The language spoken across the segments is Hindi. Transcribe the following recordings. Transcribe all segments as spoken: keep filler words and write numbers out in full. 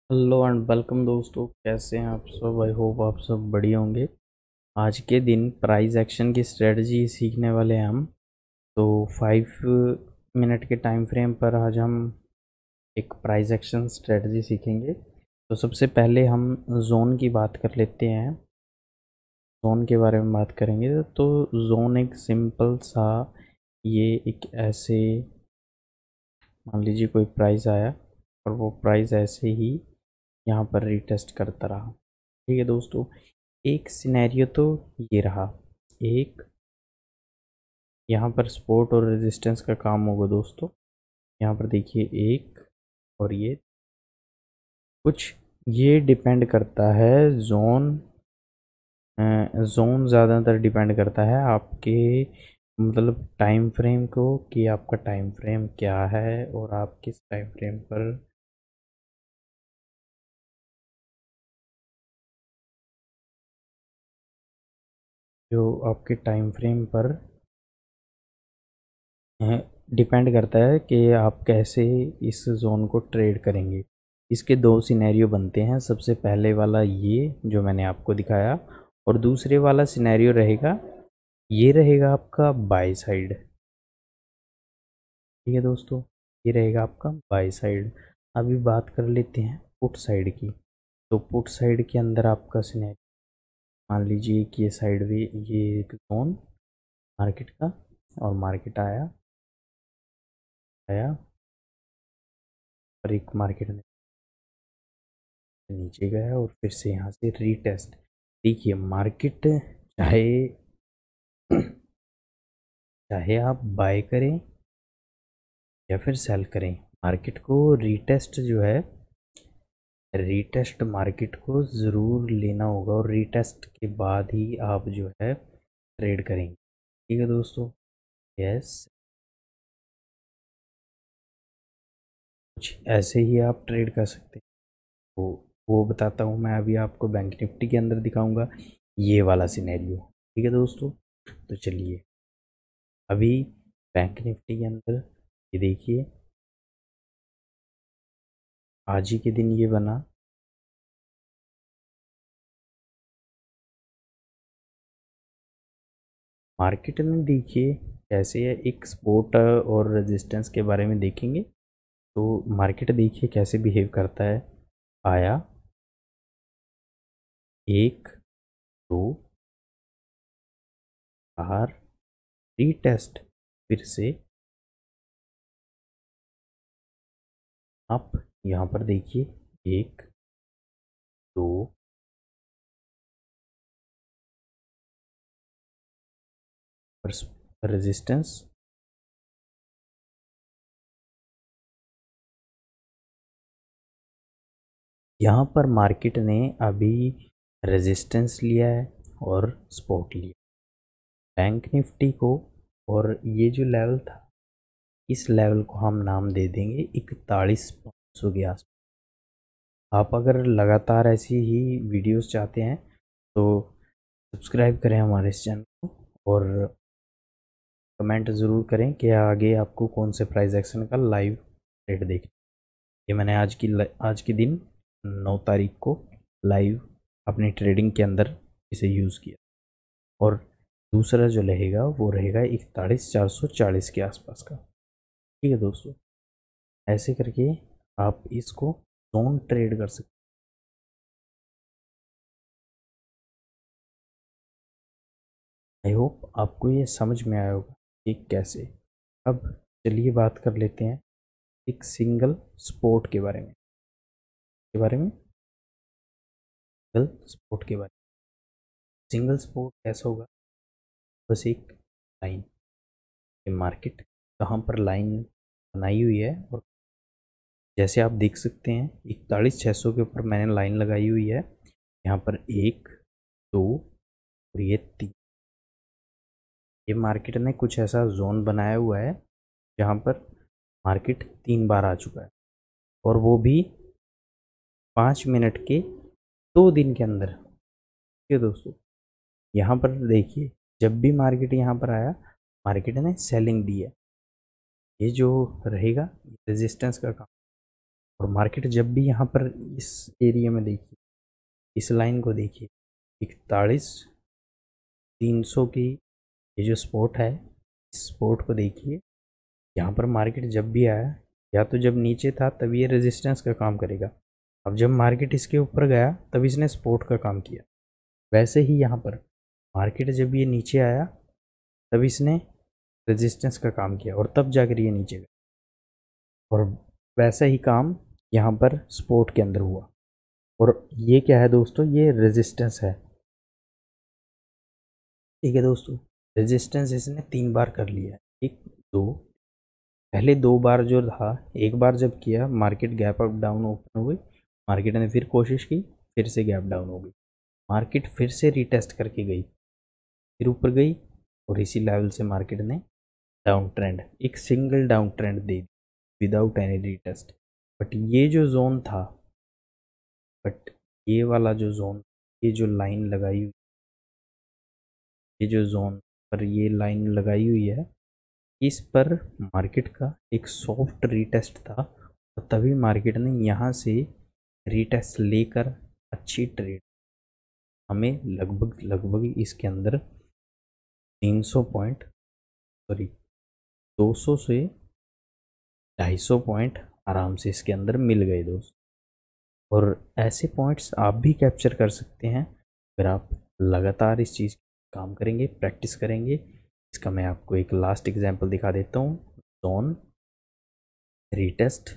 हेलो एंड वेलकम दोस्तों, कैसे हैं आप सब। आई होप आप सब बढ़िया होंगे। आज के दिन प्राइस एक्शन की स्ट्रेटजी सीखने वाले हैं हम। तो फाइव मिनट के टाइम फ्रेम पर आज हम एक प्राइस एक्शन स्ट्रेटजी सीखेंगे। तो सबसे पहले हम जोन की बात कर लेते हैं। जोन के बारे में बात करेंगे तो जोन एक सिंपल सा, ये एक ऐसे, मान लीजिए कोई प्राइस आया और वो प्राइस ऐसे ही यहाँ पर रीटेस्ट करता रहा। ठीक है दोस्तों, एक सिनेरियो तो ये रहा। एक यहाँ पर सपोर्ट और रेजिस्टेंस का काम होगा दोस्तों। यहाँ पर देखिए एक और ये कुछ, ये डिपेंड करता है जोन। जोन ज़्यादातर डिपेंड करता है आपके मतलब टाइम फ्रेम को, कि आपका टाइम फ्रेम क्या है और आप किस टाइम फ्रेम पर जो आपके टाइम फ्रेम पर डिपेंड करता है कि आप कैसे इस जोन को ट्रेड करेंगे। इसके दो सिनेरियो बनते हैं। सबसे पहले वाला ये जो मैंने आपको दिखाया, और दूसरे वाला सिनेरियो रहेगा, ये रहेगा आपका बाय साइड। ठीक है दोस्तों, ये रहेगा आपका बाय साइड। अभी बात कर लेते हैं पुट साइड की। तो पुट साइड के अंदर आपका सिनेरियो, मान लीजिए कि ये साइड वे, ये एक जोन मार्केट का, और मार्केट आया आया और एक मार्केट में नीचे गया और फिर से यहाँ से रीटेस्ट। देखिए मार्केट चाहे चाहे आप बाय करें या फिर सेल करें, मार्केट को रीटेस्ट जो है, रीटेस्ट मार्केट को ज़रूर लेना होगा और रीटेस्ट के बाद ही आप जो है ट्रेड करेंगे। ठीक है दोस्तों, यस, कुछ ऐसे ही आप ट्रेड कर सकते हैं। तो वो बताता हूँ मैं अभी आपको। बैंक निफ्टी के अंदर दिखाऊंगा ये वाला सिनेरियो। ठीक है दोस्तों, तो चलिए अभी बैंक निफ्टी के अंदर ये देखिए, आज ही के दिन ये बना। मार्केट में देखिए कैसे है, एक सपोर्ट और रेजिस्टेंस के बारे में देखेंगे। तो मार्केट देखिए कैसे बिहेव करता है। आया एक, दो, चार, रीटेस्ट, फिर से आप यहाँ पर देखिए एक, दो, रेजिस्टेंस, यहाँ पर मार्केट ने अभी रेजिस्टेंस लिया है और सपोर्ट लिया बैंक निफ्टी को। और ये जो लेवल था, इस लेवल को हम नाम दे देंगे इकतालीस पाँच सौ के आसपास। आप अगर लगातार ऐसी ही वीडियोस चाहते हैं तो सब्सक्राइब करें हमारे इस चैनल को, और कमेंट ज़रूर करें कि आगे आपको कौन से प्राइस एक्शन का लाइव रेट देखें। ये मैंने आज की आज के दिन नौ तारीख को लाइव अपनी ट्रेडिंग के अंदर इसे यूज़ किया। और दूसरा जो रहेगा वो रहेगा इकतालीस चार सौ चालीस के आसपास का। ठीक है दोस्तों, ऐसे करके आप इसको जोन ट्रेड कर सकते। आई होप आपको ये समझ में आया होगा कि कैसे। अब चलिए बात कर लेते हैं एक सिंगल स्पोर्ट के बारे में के बारे में सिंगल स्पोर्ट के बारे में। सिंगल स्पोर्ट कैसा होगा, बस एक लाइन, ये मार्केट कहाँ पर लाइन बनाई हुई है, और जैसे आप देख सकते हैं इकतालीस छः सौ के ऊपर मैंने लाइन लगाई हुई है। यहाँ पर एक, दो और ये तीन, ये मार्केट ने कुछ ऐसा जोन बनाया हुआ है जहाँ पर मार्केट तीन बार आ चुका है, और वो भी पाँच मिनट के दो दिन के अंदर। ठीक है दोस्तों, यहाँ पर देखिए जब भी मार्केट यहाँ पर आया, मार्केट ने सेलिंग दी है। ये जो रहेगा रेजिस्टेंस का काम, और मार्केट जब भी यहाँ पर इस एरिया में देखिए, इस लाइन को देखिए, इकतालीस तीन सौ की ये जो स्पोर्ट है, इस स्पोर्ट को देखिए, यहाँ पर मार्केट जब भी आया, या तो जब नीचे था तब ये रेजिस्टेंस का काम करेगा, अब जब मार्केट इसके ऊपर गया तब इसने सपोर्ट का काम किया। वैसे ही यहाँ पर मार्केट जब ये नीचे आया तब इसने रेजिस्टेंस का काम किया और तब जाकर ये नीचे गया, और वैसा ही काम यहाँ पर सपोर्ट के अंदर हुआ। और ये क्या है दोस्तों, ये रेजिस्टेंस है। ठीक है दोस्तों, रेजिस्टेंस इसने तीन बार कर लिया है, एक दो, पहले दो बार जो था, एक बार जब किया market gap up down open हो गई, मार्केट ने फिर कोशिश की, फिर से गैप डाउन हो गई, मार्केट फिर से रीटेस्ट करके गई, फिर ऊपर गई, और इसी लेवल से मार्केट ने डाउन ट्रेंड, एक सिंगल डाउन ट्रेंड दे दी विदाउट एनी रीटेस्ट। बट ये जो जोन था, बट ये वाला जो जोन, ये जो लाइन लगाई हुई, ये जो जोन पर ये लाइन लगाई हुई है, इस पर मार्केट का एक सॉफ्ट रीटेस्ट था, और तभी मार्केट ने यहाँ से रीटेस्ट लेकर अच्छी ट्रेड, हमें लगभग लगभग इसके अंदर तीन सौ पॉइंट, सॉरी दो सौ से ढाई सौ पॉइंट आराम से इसके अंदर मिल गए दोस्त। और ऐसे पॉइंट्स आप भी कैप्चर कर सकते हैं अगर आप लगातार इस चीज़ काम करेंगे, प्रैक्टिस करेंगे। इसका मैं आपको एक लास्ट एग्जांपल दिखा देता हूँ। Zone retest,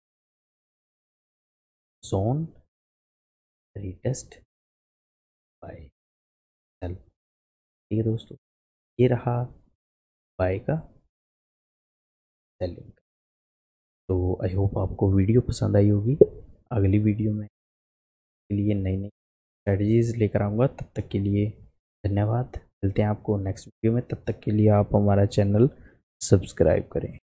zone retest buy sell. ठीक है दोस्तों, ये रहा बाय का, सेलिंग। तो आई होप आपको वीडियो पसंद आई होगी। अगली वीडियो में के लिए नई नई स्ट्रेटजीज लेकर आऊँगा। तब तक के लिए धन्यवाद। मिलते हैं आपको नेक्स्ट वीडियो में। तब तक के लिए आप हमारा चैनल सब्सक्राइब करें।